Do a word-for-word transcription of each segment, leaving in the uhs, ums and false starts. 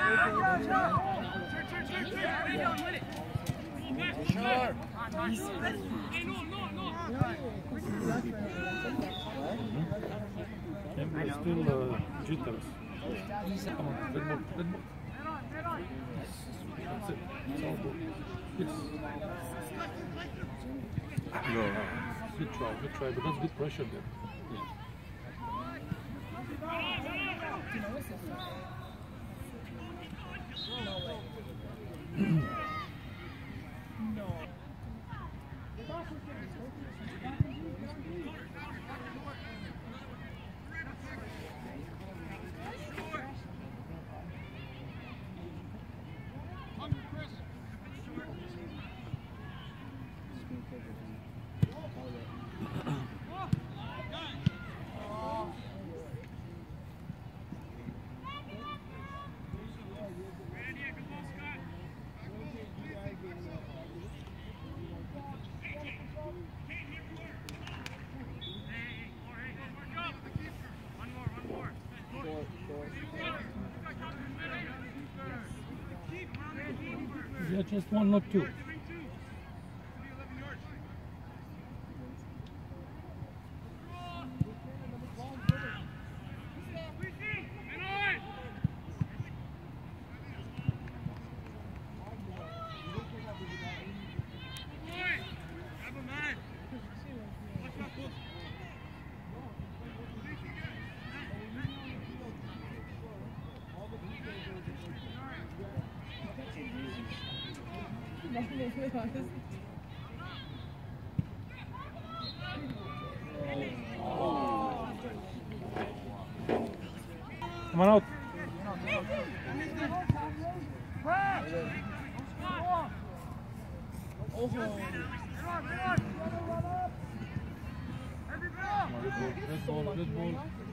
Sure. There's still uh, jitters. Come on, red ball, red ball. Yes. That's it. It's all good. Yes. Go. Good try, good try, but that's good pressure there. Yeah. Yeah, just one, not two. Come on out. Good ball, good ball.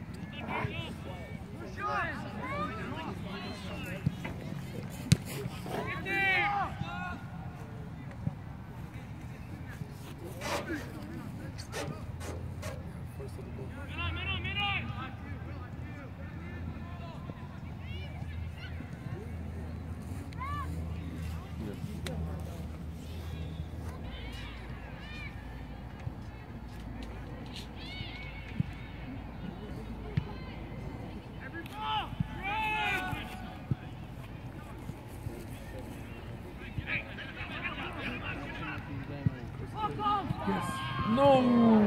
Yes. No!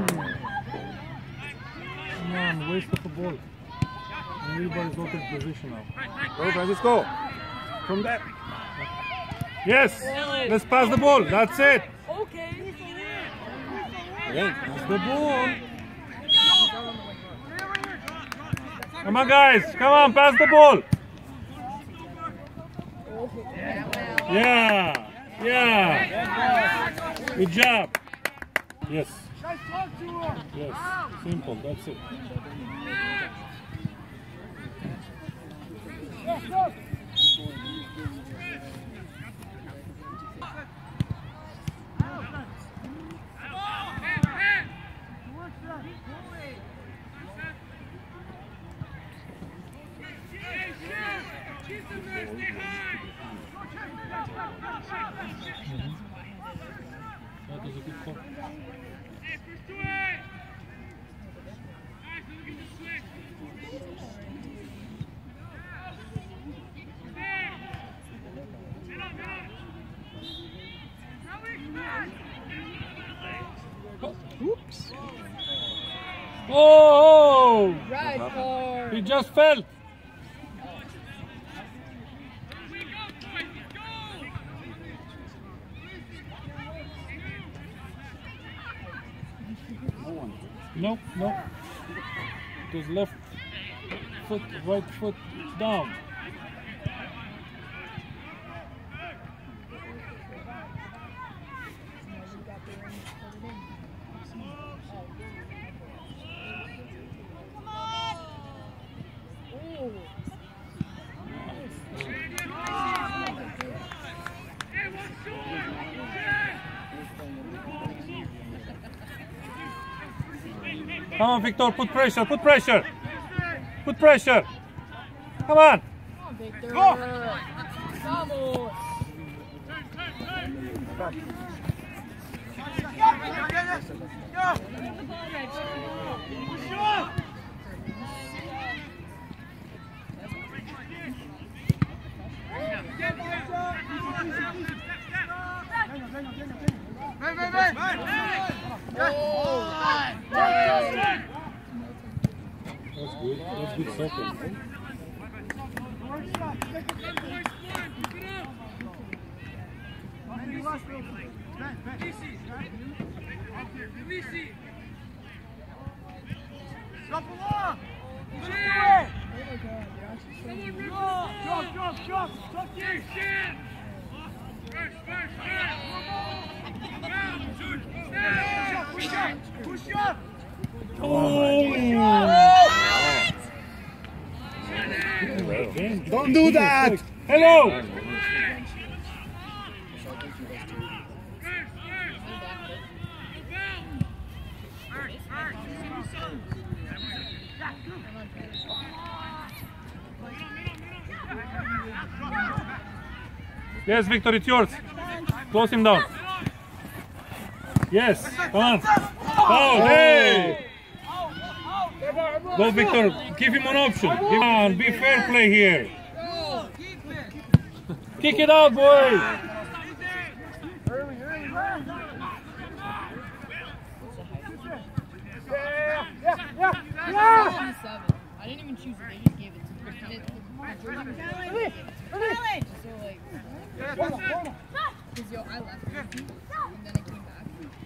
Man, waste of the ball. Everybody's out of position now. Go, Francisco. From there. Yes! Let's pass the ball. That's it. Okay. Again. Pass the ball. Come on, guys. Come on, pass the ball. Yeah. Yeah. Good job. Yes. Yes. Simple. That's it. Mm-hmm. That was a good call. Oops. Oh! Right for... He just fell. No, no. It was left foot, right foot down. Come on, Victor, put pressure, put pressure. Put pressure. Come on. Victor. Go! Vamos. Ven, ven, ven. That's good. That's good second. Drop along. Drop, drop, drop. Drop here. Push up, push up. Don't do that! Hello! Yes, Victor, it's yours. Close him down. Yes, come on. Oh, hey! Go, Victor. Give him an option. Come on, be fair play here. Kick it out, boy. I didn't even choose it. They just gave it to me. So like, because yo, I left and then I came back.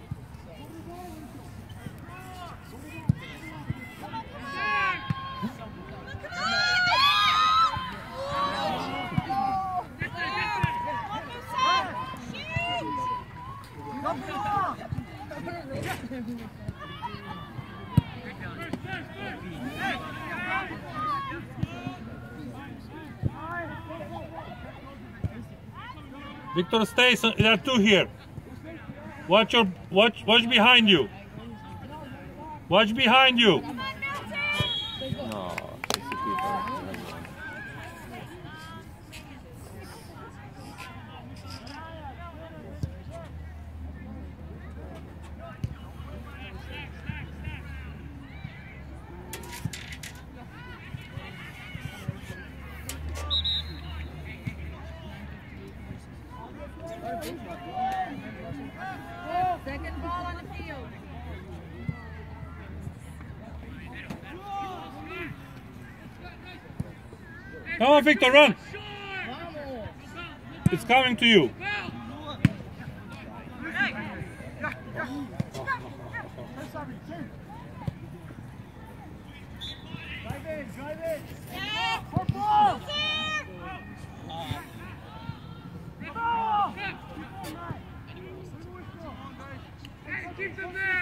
Victor, stay. So there are two here. Watch your watch. Watch behind you. Watch behind you. No, it's a keeper. Second ball on the field. Come on, Victor, run. It's coming to you. Drive in, drive in. Football. Keep them there.